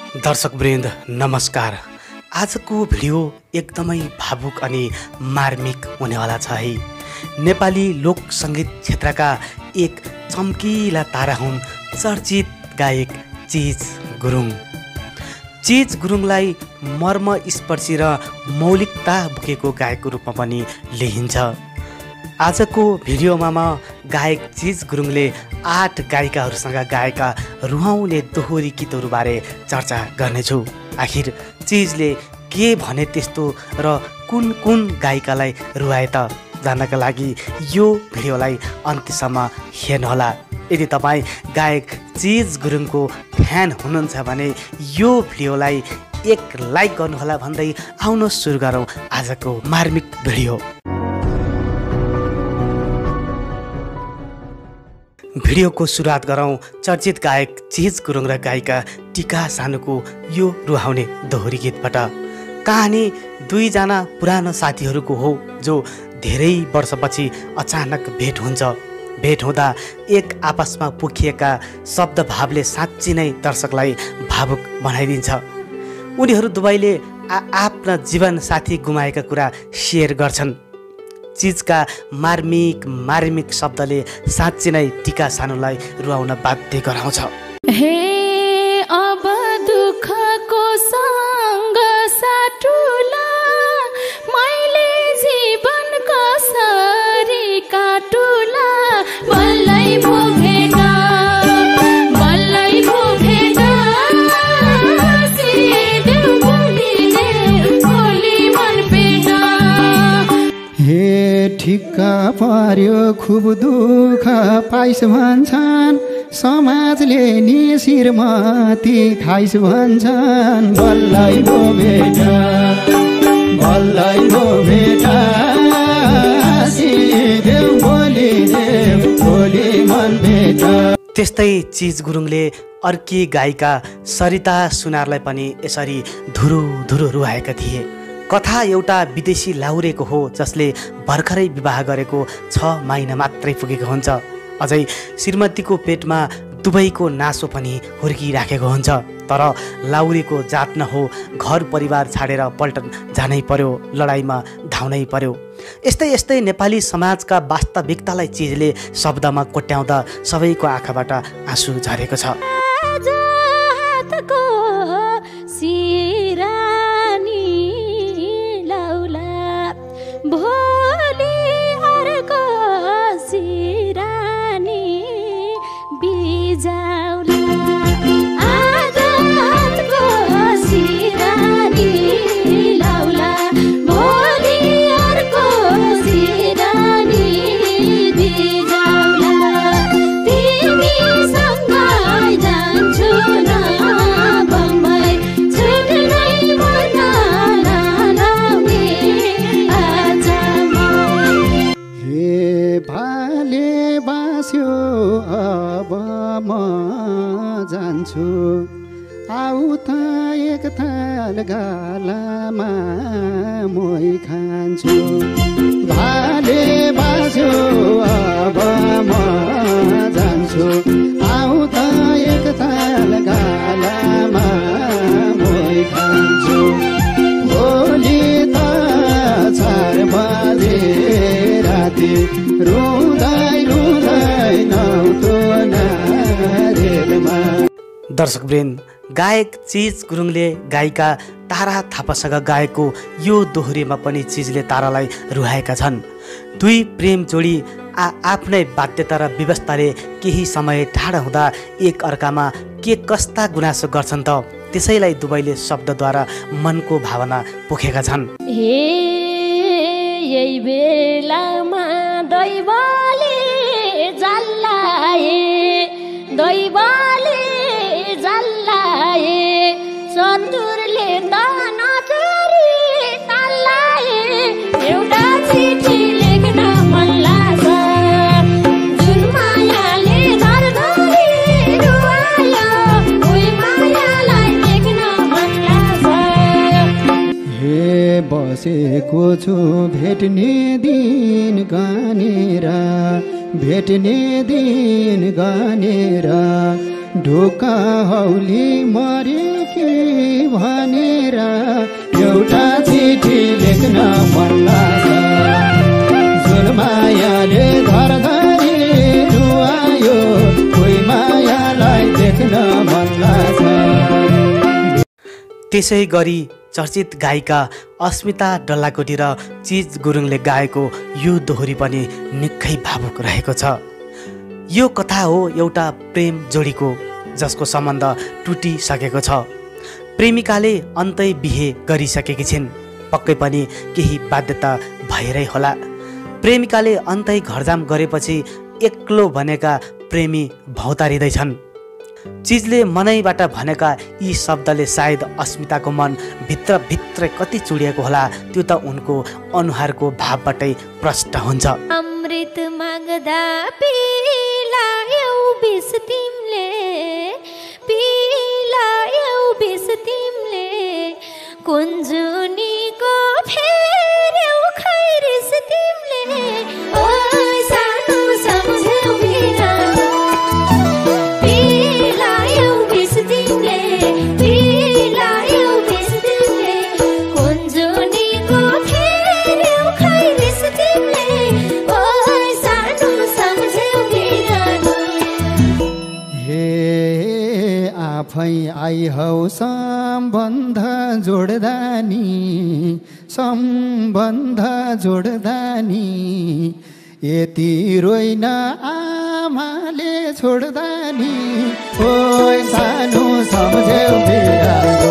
दर्शकवृन्द नमस्कार। आजको भिडियो एकदमै भावुक अनि मार्मिक हुनेवाला छ है। नेपाली लोक सङ्गीत क्षेत्रका एक चम्किला तारा हुन् चर्चित गायक चिज गुरुङ। चिज गुरुङलाई मर्मस्पर्शी र मौलिकता बोकेको गायकको रूपमा पनि लिइन्छ। आजको भिडियोमा म गायक चिज गुरुङले 8 गायिकाहरूसँग गाएका रुहाउने दोहोरी गीतहरूबारे चर्चा गर्नेछु। आखिर चिजले के भने त्यस्तो र कुन कुन गायिकालाई रुवाए त, जानका लागि यो भिडियोलाई अन्त्यसम्म हेर्नुहोला। यदि तपाईँ गायक चिज गुरुङको फ्यान हुनुहुन्छ भने यो भिडियोलाई एक लाइक गर्नुहोला भन्दै आउनुहोस् सुरु गरौँ आजको मार्मिक भिडियो। भिडियोको सुरुवात गरौँ चर्चित गायक चिज गुरुङ र गायिका टिका सानुको यो रुहाउने दोहोरी गीतबाट। कहानी दुईजना पुरानो साथीहरूको हो जो धेरै वर्षपछि अचानक भेट हुन्छ। भेट हुँदा एक आपसमा पोखिएका शब्द भावले साँच्ची नै दर्शकलाई भावुक बनाइदिन्छ। उनीहरू दुवैले आफ्ना जीवन साथी गुमाएका कुरा सेयर गर्छन्। चिजका मार्मिक शब्दले साँच्ची नै टिका सानुलाई रुवाउन बाध्य गराउँछ। हे अब दुःखको सँग साटुला, मैले जीवन कसरी काटुला, बल्लै भो भेट सिधै भोलि मन पेट। हे ठिक्का पर्यो खुब दुःख पाइस भन्छन्, समाजले नि श्रीमती खाइस भन्छन्, बल्लै भो भेट सिधै भोलि मन पेट। त्यस्तै चिज गुरुङले अर्की गायिका सरिता सुनारलाई पनि यसरी धुरु रुवाएका थिए। कथा एउटा विदेशी लाहुरेको हो जसले भर्खरै विवाह गरेको 6 महिना मात्रै पुगेको हुन्छ। अझै श्रीमतीको पेटमा दुबईको नासो पनि हुर्किराखेको हुन्छ। तर लाहुरेको जात न हो, घर परिवार छाडेर पल्टन जानै पर्यो, लडाइँमा धाउनै पर्यो। यस्तै नेपाली समाजका वास्तविकतालाई चिजले शब्दमा कोट्याउँदा सबैको आँखाबाट आँसु झरेको छ। आउ त एक थाल गालामा मोही खान्छु, भाले बाँच्यो अब म जान्छु, आउ त एक थाल गालामा मोही खान्छु, भोलि त 4 बजे राति रुँदै नौतो नारेलमा। दर्शकवृन्द, गायक चिज गुरुङले गायिका तारा थापासँग गाएको यो दोहोरीमा पनि चिजले तारालाई रुहाएका छन्। दुई प्रेम जोडी आफ्नै बाध्यता र व्यवस्थाले केही समय टाढा हुँदा एक अर्कामा के कस्ता गुनासो गर्छन् त, त्यसैलाई दुवैले शब्दद्वारा मनको भावना पोखेका छन्। हे यही बेलामा दैवले जल्लाए चतुरले दान चोरी तल्लाए, एउटा चिठी लेख्न मन लाग्छ, जुन मायाले धरधरी रुवायो, उही मायालाई देख्न मन लाग्छ। हे बसेको छु भेट्ने दिन गनेर, भेट्ने दिन गनेर, ढोक हौली मरे कि भनेर एउटा चिठी लेख्न मन लाग्छ झुलमायाले धरधरी रुवायो कोही मायालाई देख्न मन लाग्छ। त्यसै गरी चर्चित गायिका अस्मिता डल्लाकोटी र चिज गुरुङले गाएको यो दोहोरी पनि निकै भावुक रहेको छ। यो कथा हो एउटा प्रेम जोडीको जसको सम्बन्ध टुटिसकेको छ। प्रेमिकाले अन्तै बिहे गरिसकेकी छिन्, पक्कै पनि केही बाध्यता भएरै होला। प्रेमिकाले अन्तै घरजाम गरेपछि एक्लो बनेका प्रेमी भौतारिँदैछन्। चिजले मनैबाट भनेका यी शब्दले सायद अस्मिताको मन भित्रभित्रै कति चुडिएको होला त्यो त उनको अनुहारको भावबाटै प्रष्ट हुन्छ। अमृत माग्दा पिलायौ बिस तिमले, पिलायौ बिस तिमले, कुञ्जुनीको फेर्यौ खैरिस तिमले, ओ सानो सम्झ्यौ बिरानो, पिलायौ बिस तिमले, पिलायौ बिस तिमले, कुञ्जुनीको फेर्यौ खैरिस तिमले, ओ सानो सम्झ्यौ बिरानो। हे आफै आइहौ सम्बन्ध जोड्दा नि, सम्बन्ध जोड्दा नि, यति रोइन आमाले छोड्दा नि, ओइ सानो सम्झ्यौ बिरानो,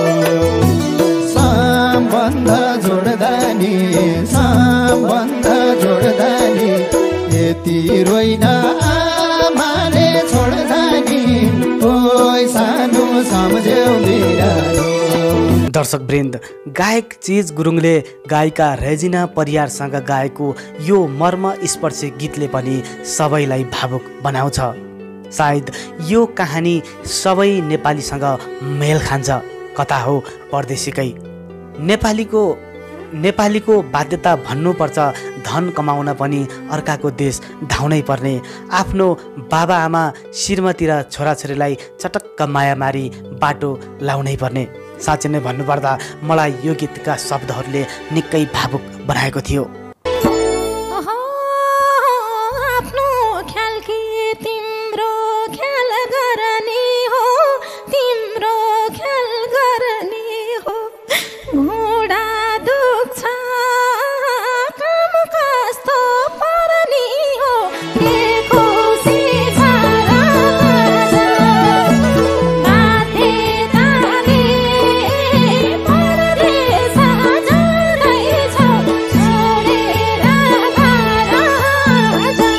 सम्बन्ध जोड्दा नि, सम्बन्ध जोड्दा नि, यति रोइन आमाले छोड्दा नि, ओइ सानो सम्झ्यौ बिरानो। दर्शकवृन्द, गायक चिज गुरुङले गायिका रेजिना परियारसँग गाएको यो मर्मस्पर्शी गीतले पनि सबैलाई भावुक बनाउँछ। सायद यो कहानी सबै नेपालीसँग मेल खान्छ। कथा हो परदेशीकै। नेपालीको बाध्यता भन्नुपर्छ धन कमाउन पनि अर्काको देश धाउनै पर्ने, आफ्नो बाबाआमा श्रीमती र छोराछोरीलाई चटक्क माया मारी बाटो लाउनै पर्ने। साँच्चै नै भन्नुपर्दा मलाई यो गीतका शब्दहरूले निकै भावुक बनाएको थियो। आफ्नो ख्याल कि तिम्रो ख्याल गर्ने हो, तिम्रो ख्याल गर्ने हो, घुँडा दुख्छ काम कस्तो पर्ने हो, खुसी छ राजा, बाध्यताले परदेश जाँदैछौ, छोडेर घर जा।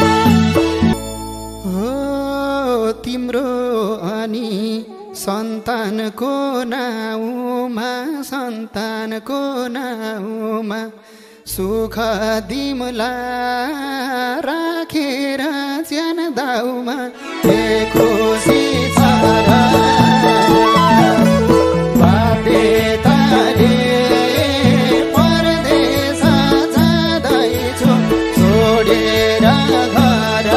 हो तिम्रो अनि सन्तानको नाउँमा, सन्तानको नाउँमा सुख दिमला राखेर ज्यान दाउमा, खुसी छ बाध्यताले परदेश जाँदैछु, छोडेर घर।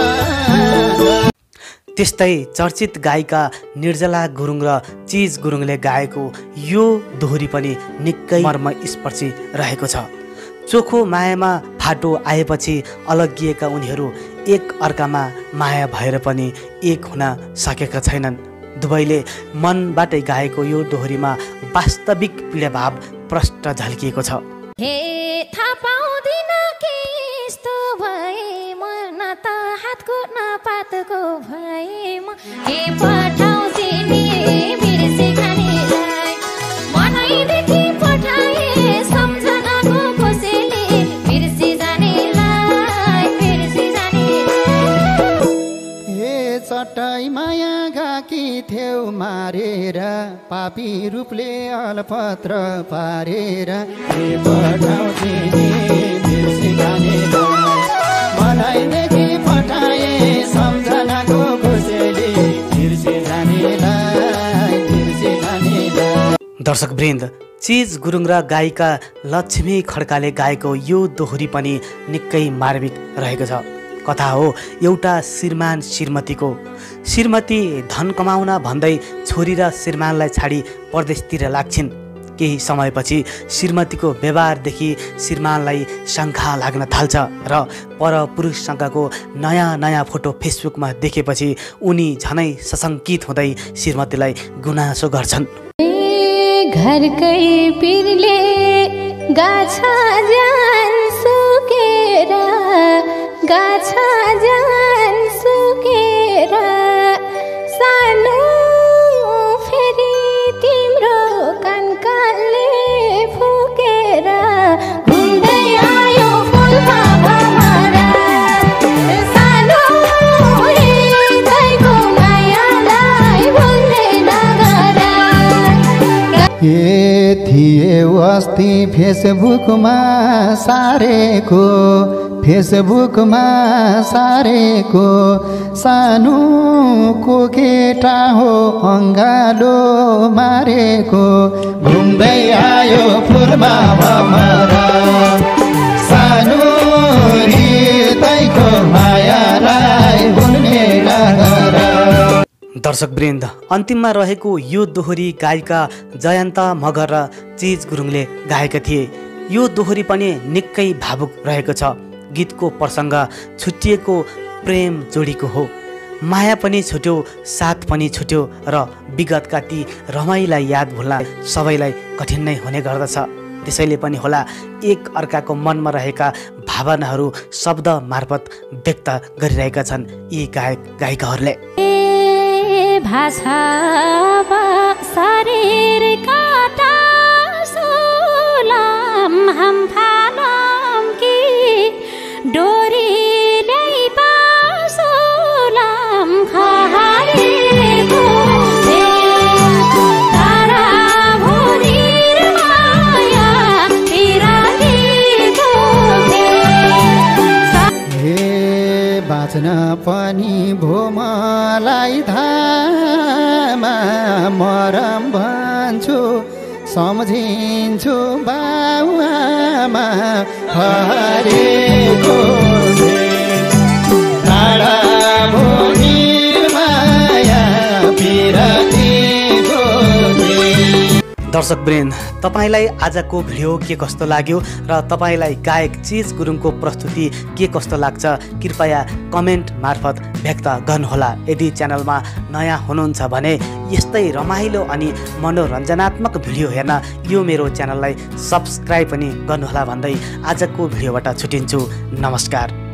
त्यस्तै चर्चित गायिका निर्जला गुरुङ र चिज गुरुङले गाएको यो दोहोरी पनि निकै मर्मस्पर्शी रहेको छ। चोखो मायामा फाटो आएपछि अलग्गिएका उनीहरू एक अर्कामा माया भएर पनि एक हुन सकेका छैनन्। दुवैले मनबाटै गाएको यो दोहोरीमा वास्तविक पीडाभाव प्रष्ट झल्किएको छ। हे थाहा पाउँदिन के यस्तो भए म, न त हातको न पातको भए म, के पठाउँथे नि बिर्से खानेलाई, मनैदेखि पठाए सम्झनाको कसैले, बिर्से जानेलाई, बिर्से जानेलाई। हे चटाई माया गाकी थेउ मारेर, पापी रूपले अलपत्र पारेर, हे पठाउँथे नि बिर्से खानेलाई, मनैदेखि पठाए सम्झनाको कसैले, बिर्से जानेलाई, बिर्से जानेलाई। दर्शकवृन्द, चिज गुरुङ र गायिका लक्ष्मी खड्काले गाएको यो दोहोरी पनि निकै मार्मिक रहेको छ। कथा हो एउटा श्रीमान श्रीमतीको। श्रीमती धन कमाउन भन्दै छोरी र श्रीमानलाई छाडी परदेशतिर लाग्छिन्। केही समयपछि श्रीमतीको व्यवहारदेखि श्रीमानलाई शङ्का लाग्न थाल्छ र परपुरुषसँगको नयाँ नयाँ फोटो फेसबुकमा देखेपछि उनी झनै सशङ्कित हुँदै श्रीमतीलाई गुनासो गर्छन्। घरकै पिरले गाछा जान सुकेर गाछा जान सुकेर सानो फेरि तिम्रो कानकानले फुकेर घुम्दै आयो फुलमा भमरा सानो हृदयको मायालाई भुल्ने नगरा। ए थिए अस्ति फेसबुकमा सारेको फेसबुकमा सारेको सानोको केटा हो अङ्गालो मारेको घुम्दै आयो फुलमा भमरा सानो हृदयको मायालाई भुल्ने नगरा। दर्शकवृन्द, अन्तिममा रहेको यो दोहोरी गायिका जयन्त मगर र चिज गुरुङले गाएका थिए। यो दोहोरी पनि निकै भावुक रहेको छ। गीतको प्रसङ्ग छुट्टिएको प्रेम जोडीको हो। माया पनि छुट्यो, साथ पनि छुट्यो र विगतका ती रमाइला याद भुल्न सबैलाई कठिन नै हुने गर्दछ। त्यसैले पनि होला एक अर्काको मनमा रहेका भावनाहरू शब्द मार्फत व्यक्त गरिरहेका छन् यी गायक गायिकाहरूले। भाषा शरीर काटा सोलम हम फालम की डोरी लै पासोलम खहारेको तारा भोलिर माया पिरातीको हे बाँच्न पनि भो मलाई धामा मरम भन्छु सम्झिन्छु बाउआमा हरेको टाढा भोलिर माया पिरातीको। दर्शकवृन्द, तपाईँलाई आजको भिडियो के कस्तो लाग्यो र तपाईँलाई गायक चिज गुरुङको प्रस्तुति के कस्तो लाग्छ कृपया कमेन्ट मार्फत व्यक्त गर्नुहोला। यदि च्यानलमा नयाँ हुनुहुन्छ भने यस्तै रमाइलो अनि मनोरञ्जनात्मक भिडियो हेर्न यो मेरो च्यानललाई सब्सक्राइब पनि गर्नुहोला भन्दै आजको भिडियोबाट छुटिन्छु। नमस्कार।